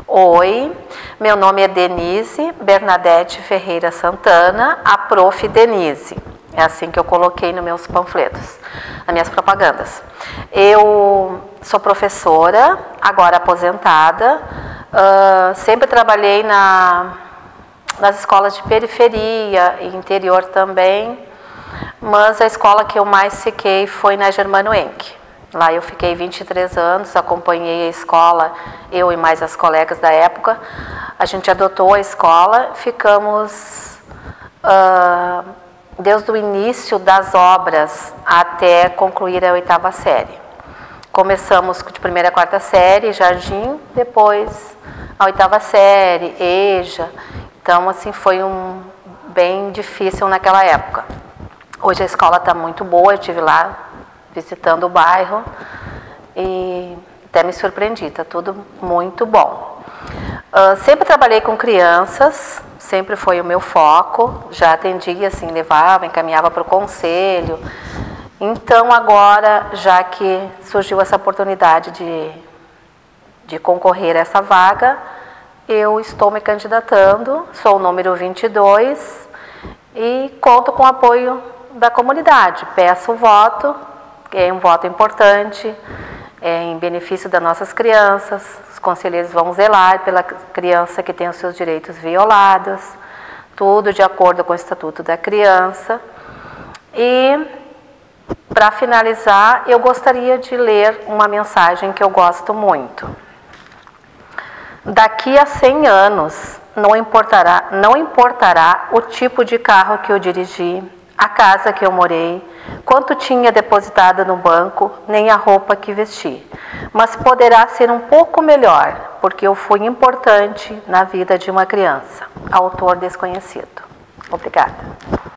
Oi, meu nome é Denise Bernadette Ferreira Santana, a Prof. Denise. É assim que eu coloquei nos meus panfletos, nas minhas propagandas. Eu sou professora, agora aposentada, sempre trabalhei nas escolas de periferia e interior também, mas a escola que eu mais fiquei foi na Germano Henke. Lá eu fiquei 23 anos, acompanhei a escola, eu e mais as colegas da época. A gente adotou a escola, ficamos desde o início das obras até concluir a 8ª série. Começamos de 1ª a 4ª série, jardim, depois a 8ª série, EJA. Então, assim, foi bem difícil naquela época. Hoje a escola está muito boa, eu estive lá visitando o bairro e até me surpreendi, está tudo muito bom. Sempre trabalhei com crianças, sempre foi o meu foco, já atendia, assim, levava, encaminhava para o conselho. Então agora, já que surgiu essa oportunidade de concorrer a essa vaga, eu estou me candidatando, sou o número 22 e conto com o apoio da comunidade. Peço o voto, que é um voto importante, em benefício das nossas crianças. Os conselheiros vão zelar pela criança que tem os seus direitos violados, tudo de acordo com o Estatuto da Criança. E, para finalizar, eu gostaria de ler uma mensagem que eu gosto muito. Daqui a 100 anos, não importará o tipo de carro que eu dirigi, a casa que eu morei, quanto tinha depositado no banco, nem a roupa que vesti. Mas poderá ser um pouco melhor, porque eu fui importante na vida de uma criança. Autor desconhecido. Obrigada.